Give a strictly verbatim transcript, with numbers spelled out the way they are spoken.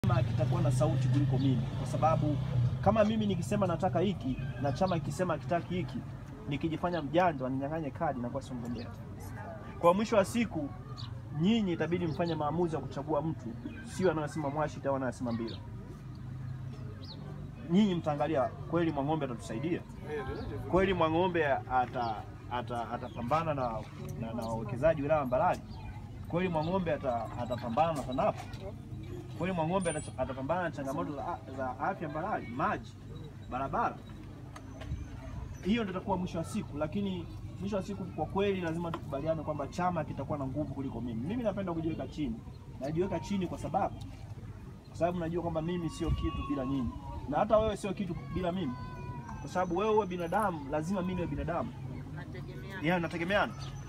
Chama kitakuwa na sauti kuliko mimi, kwa sababu kama mimi nikisema nataka hiki na chama kikisema kitaki hiki, nikijifanya mjanja waninyang'anye kadi na kwa sio mgombea. Kwa mwisho wa siku nyinyi itabidi mfanye maamuzi ya kuchagua mtu, sio anayesema Mwashita au anayesema Mbila. Nyinyi mtaangalia kweli Mwang'ombe atatusaidia? Kweli Mwang'ombe ata atapambana ata na na wawekezaji wilaya Mbarali? Kweli Mwang'ombe atapambana na TANAPA? Kweli Mwang'ombe atapambana na changamoto za, za afya Mbarali, maji, barabara? Hiyo ndio itakuwa mwisho wa siku, lakini mwisho wa siku kwa kweli lazima tukubaliane kwamba chama kitakuwa na nguvu kuliko mimi. Mimi napenda kujiweka chini. Najiweka chini kwa sababu kwa sababu najua kwamba mimi sio kitu bila nyinyi. Na hata wewe sio kitu bila mimi. Kwa sababu wewe uwe binadamu, lazima mimi niwe binadamu. Nategemeana. Yeah, nategemeana.